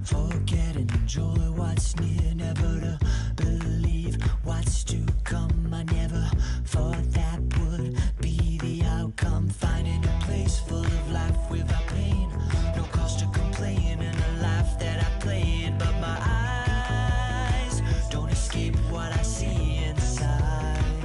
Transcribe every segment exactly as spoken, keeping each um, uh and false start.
Forget and enjoy what's near, never to believe what's to come. I never thought that would be the outcome. Finding a place full of life without pain, no cause to complain, and a life that I played. But my eyes don't escape what I see inside.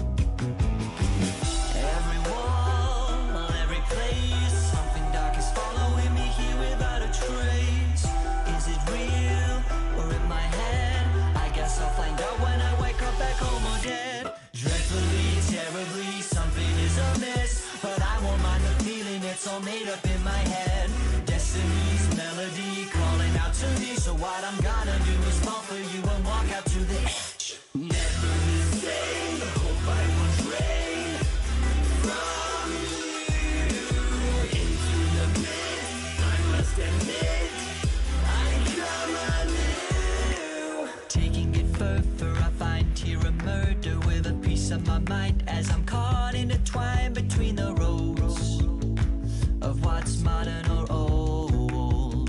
Every wall, every place, something dark is following me here without a trace. Is it real or in my head? I guess I'll find out when I wake up back home or dead. Dreadfully, terribly, something is amiss, but I won't mind the feeling, it's all made up in my head. Destiny's melody calling out to me, so what I'm gonna do is fall for you and walk out to the edge. Never the same, hope I will drain from you into the pit. I must admit, I come anew. Taking it further, I find here a murder with a piece of my mind, as I'm caught in a twine between the roads of what's modern or old.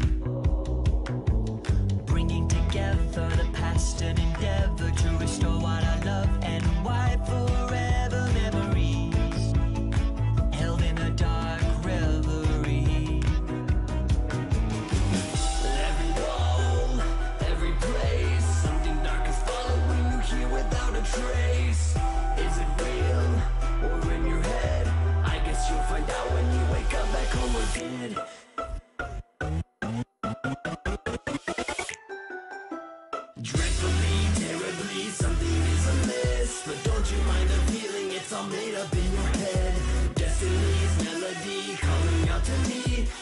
Bringing together the past and endeavor to restore what I love and wipe forever memories held in a dark reverie. Every wall, every place, something dark is following you here without a trace. Is it real or in your head? I guess you'll find out when you wake up back home again. Dreadfully, terribly, something is amiss, but don't you mind the feeling, it's all made up in your head. Destiny's melody calling out to me,